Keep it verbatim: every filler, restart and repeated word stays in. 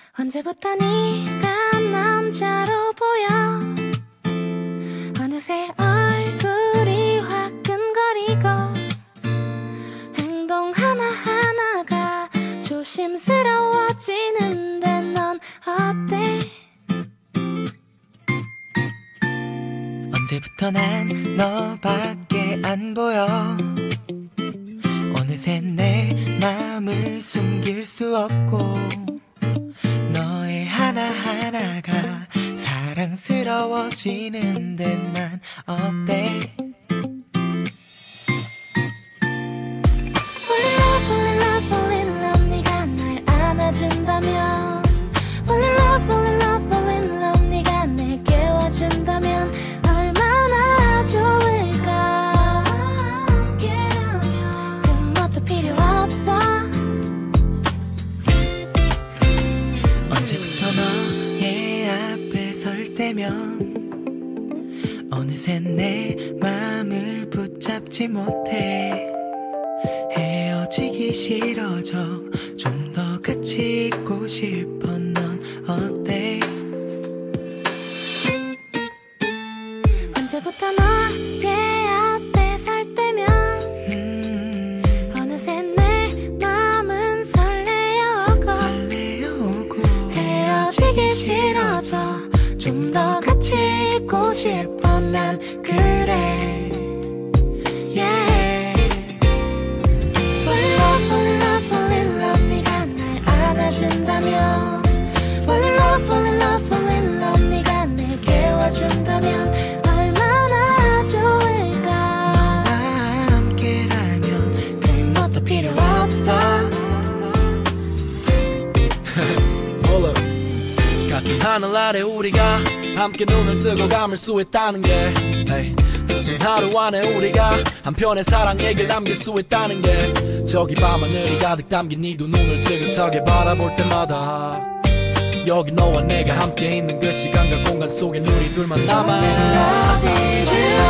언제부터 네가 남자로 보여. 어느새 얼굴이 화끈거리고 행동 하나하나가 조심스러워지는데 넌 어때? 언제부터 난 너밖에 안 보여. 어느새 내 맘을 숨길 수 없고 너의 하나하나가 사랑스러워지는데 난 어때? Fall in love, fall in love, fall in love 네가 날 안아준다면 Fall in love, fall in love, fall in love 네가 내게 와준다면 얼마나 좋을까. 함께라면 그 뭣도 필요 없어. 언제부터 너의 앞에 설 때면 어느새 내 맘을 붙잡지 못해. 헤어지기 싫어져 좀 더 같이 있고 싶어. 넌 어때? 언제부터 너의 앞에 설 때면 음, 어느새 내 맘은 설레어오고 설레어오고 헤어지기 싫어져 좀 더 같이 있고 싶어. 난 그래. Yeah. Fall in love, fall in love, fall in love 네가 날 안아준다면 Fall in love, fall in love, fall in love 네가 내게 와준다면 얼마나 좋을까. 함께라면 그 뭣도 필요 없어. Hold up. 같은 하늘 아래 우리가 함께 눈을 뜨고 감을 수 있다는 게 hey. 스친 하루 안에 우리가 한편의 사랑 얘기를 남길 수 있다는 게 저기 밤하늘이 가득 담긴 네 두 눈을 지긋하게 바라볼 때마다 여기 너와 내가 함께 있는 그 시간과 공간 속에 우리 둘만 남아. Love you.